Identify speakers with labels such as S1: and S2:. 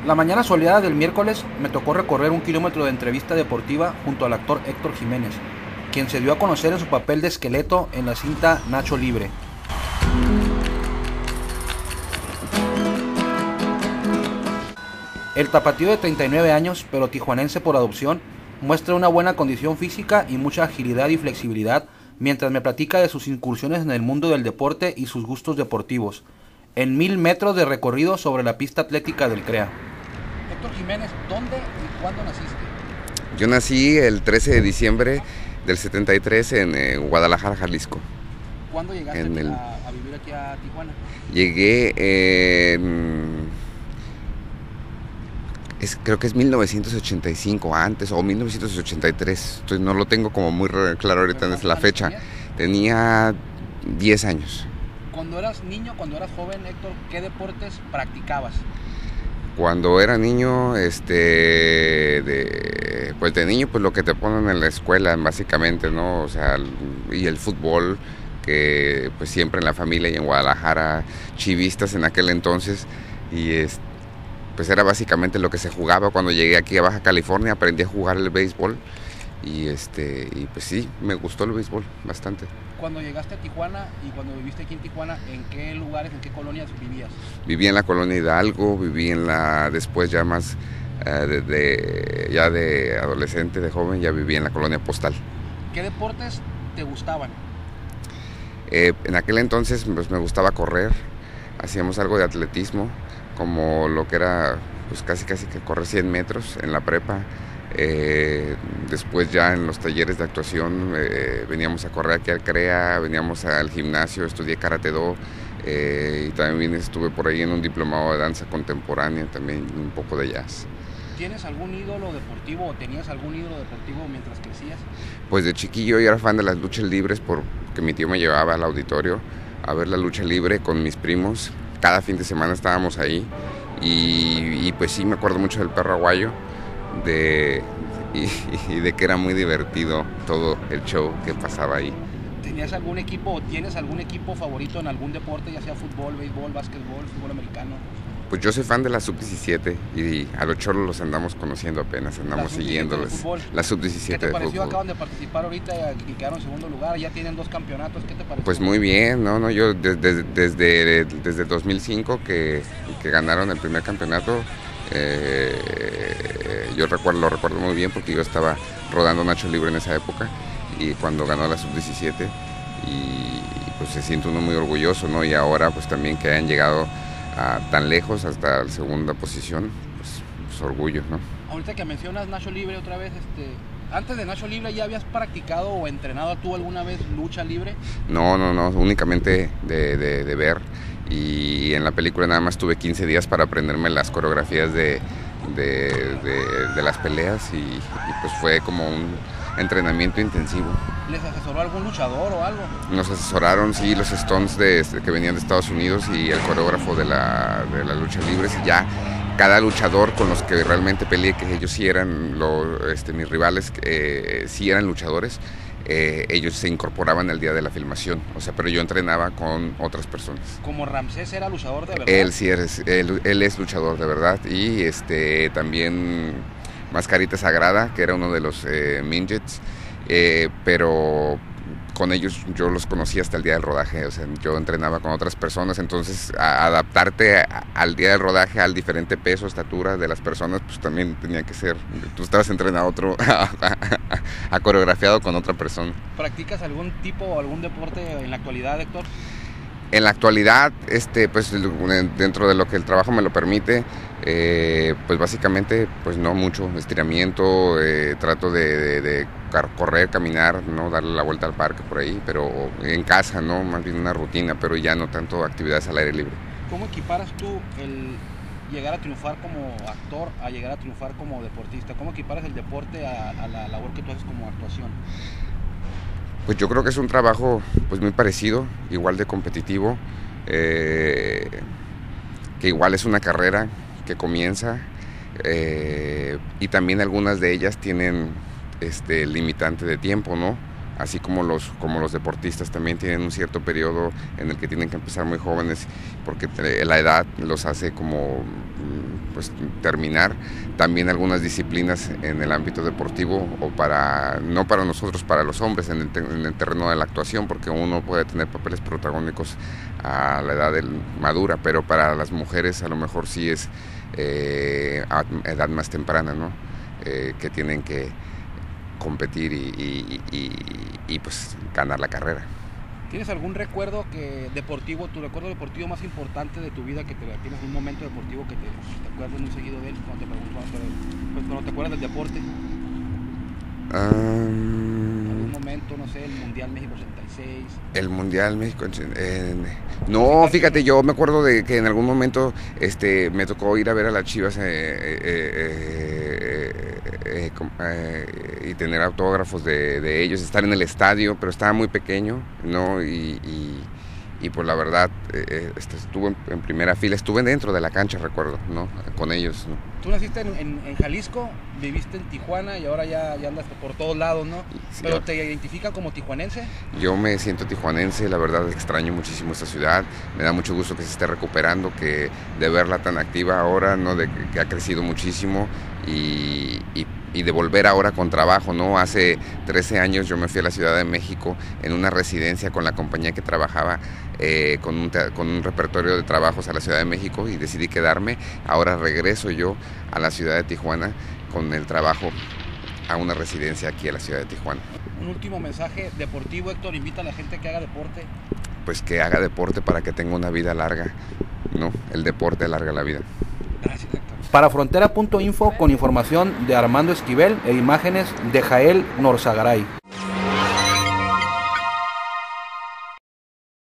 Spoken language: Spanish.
S1: La mañana soleada del miércoles me tocó recorrer 1 kilómetro de entrevista deportiva junto al actor Héctor Jiménez, quien se dio a conocer en su papel de esqueleto en la cinta Nacho Libre. El tapatío de 39 años, pero tijuanense por adopción, muestra una buena condición física y mucha agilidad y flexibilidad mientras me platica de sus incursiones en el mundo del deporte y sus gustos deportivos, en 1000 metros de recorrido sobre la pista atlética del CREA. Héctor Jiménez, ¿dónde y cuándo naciste?
S2: Yo nací el 13 de diciembre del 73 en Guadalajara, Jalisco.
S1: ¿Cuándo llegaste a vivir aquí a Tijuana?
S2: Llegué creo que es 1985 antes o 1983, entonces no lo tengo como muy claro ahorita en la fecha. Tenía 10 años.
S1: Cuando eras niño, cuando eras joven, Héctor, ¿qué deportes practicabas?
S2: Cuando era niño, pues de niño, pues lo que te ponen en la escuela, básicamente, ¿no? O sea, y el fútbol, que pues siempre en la familia y en Guadalajara, chivistas en aquel entonces, y pues era básicamente lo que se jugaba. Cuando llegué aquí a Baja California, aprendí a jugar el béisbol, y pues sí, me gustó el béisbol bastante.
S1: Cuando llegaste a Tijuana y cuando viviste aquí en Tijuana, ¿en qué lugares, en qué colonias vivías?
S2: Viví en la colonia Hidalgo, viví después ya más, ya de adolescente, de joven, ya viví en la colonia Postal.
S1: ¿Qué deportes te gustaban?
S2: En aquel entonces pues, me gustaba correr, hacíamos algo de atletismo, como lo que era pues casi que correr 100 metros en la prepa. Después ya en los talleres de actuación veníamos a correr aquí al CREA, veníamos al gimnasio, estudié Karate Do, y también estuve por ahí en un diplomado de danza contemporánea, también un poco de jazz.
S1: ¿Tienes algún ídolo deportivo o tenías algún ídolo deportivo mientras crecías?
S2: Pues de chiquillo yo era fan de las luchas libres porque mi tío me llevaba al auditorio a ver la lucha libre con mis primos. Cada fin de semana estábamos ahí y pues sí, me acuerdo mucho del Perro Aguayo, y de que era muy divertido todo el show que pasaba ahí.
S1: ¿Tenías algún equipo o tienes algún equipo favorito en algún deporte, ya sea fútbol, béisbol, básquetbol, fútbol americano?
S2: Pues yo soy fan de la Sub-17 y a los cholos los andamos conociendo apenas, andamos siguiéndolos. La Sub-17
S1: ¿Qué te pareció?
S2: de fútbol.
S1: Acaban de participar ahorita y quedaron en segundo lugar, ya tienen 2 campeonatos, ¿qué te pareció?
S2: Pues muy bien, no, yo desde 2005 que ganaron el primer campeonato, yo lo recuerdo muy bien porque yo estaba rodando Nacho Libre en esa época y cuando ganó la Sub-17 y pues se siente uno muy orgulloso, ¿no? Y ahora pues también que hayan llegado tan lejos hasta la segunda posición, pues orgullo, ¿no?
S1: Ahorita que mencionas Nacho Libre otra vez, antes de Nacho Libre, ¿ya habías practicado o entrenado tú alguna vez lucha libre?
S2: No, únicamente de ver, y en la película nada más tuve 15 días para aprenderme las coreografías de las peleas y pues fue como un entrenamiento intensivo.
S1: ¿Les asesoró algún luchador o algo?
S2: Nos asesoraron, sí, los Stones que venían de Estados Unidos y el coreógrafo de la lucha libre, y ya cada luchador con los que realmente peleé, que ellos sí eran mis rivales, sí eran luchadores, ellos se incorporaban el día de la filmación, o sea, pero yo entrenaba con otras personas.
S1: ¿Como Ramsés era luchador de verdad?
S2: Él sí él es luchador de verdad, y también Mascarita Sagrada, que era uno de los midgets, pero con ellos yo los conocí hasta el día del rodaje, o sea, yo entrenaba con otras personas, entonces adaptarte al día del rodaje, al diferente peso, estatura de las personas, pues también tenía que ser, tú estabas entrenado coreografiado con otra persona.
S1: ¿Practicas algún tipo o algún deporte en la actualidad, Héctor?
S2: En la actualidad, pues dentro de lo que el trabajo me lo permite, pues básicamente, pues no mucho estiramiento, trato de correr, caminar, no darle la vuelta al parque por ahí, pero en casa, no, más bien una rutina, pero ya no tanto actividades al aire libre.
S1: ¿Cómo equiparas tú el llegar a triunfar como actor a llegar a triunfar como deportista? ¿Cómo equiparas el deporte a la labor que tú haces como actuación?
S2: Pues yo creo que es un trabajo pues muy parecido, igual de competitivo, que igual es una carrera que comienza, y también algunas de ellas tienen limitante de tiempo, ¿no? Así como los deportistas también tienen un cierto periodo en el que tienen que empezar muy jóvenes, porque la edad los hace como pues terminar. También algunas disciplinas en el ámbito deportivo, o no para nosotros, para los hombres en el terreno de la actuación, porque uno puede tener papeles protagónicos a la edad madura, pero para las mujeres a lo mejor sí es a edad más temprana, ¿no? Que tienen que competir y pues ganar la carrera.
S1: ¿Tienes algún recuerdo deportivo, tu recuerdo deportivo más importante de tu vida, que tienes un momento deportivo que te acuerdas muy seguido de él, cuando te acuerdas del deporte? ¿Algún momento, no sé, el Mundial México 86?
S2: El Mundial México... no, fíjate, yo me acuerdo de que en algún momento me tocó ir a ver a las Chivas y tener autógrafos de ellos, estar en el estadio, pero estaba muy pequeño, ¿no? Y pues la verdad, estuve en primera fila, estuve dentro de la cancha, recuerdo, ¿no? Con ellos, ¿no?
S1: Tú naciste en Jalisco, viviste en Tijuana y ahora ya andas por todos lados, ¿no? Sí, ¿pero te identifican como tijuanense?
S2: Yo me siento tijuanense, la verdad extraño muchísimo esta ciudad, me da mucho gusto que se esté recuperando, que de verla tan activa ahora, ¿no? De que ha crecido muchísimo y de volver ahora con trabajo, ¿no? Hace 13 años yo me fui a la Ciudad de México en una residencia con la compañía que trabajaba, con un repertorio de trabajos a la Ciudad de México, y decidí quedarme. Ahora regreso yo a la ciudad de Tijuana con el trabajo a una residencia aquí a la ciudad de Tijuana.
S1: Un último mensaje deportivo, Héctor, invita a la gente a que haga deporte.
S2: Pues que haga deporte para que tenga una vida larga, ¿no? El deporte alarga la vida.
S1: Gracias, Héctor. Para Frontera.info, con información de Armando Esquivel e imágenes de Jael Norzagaray.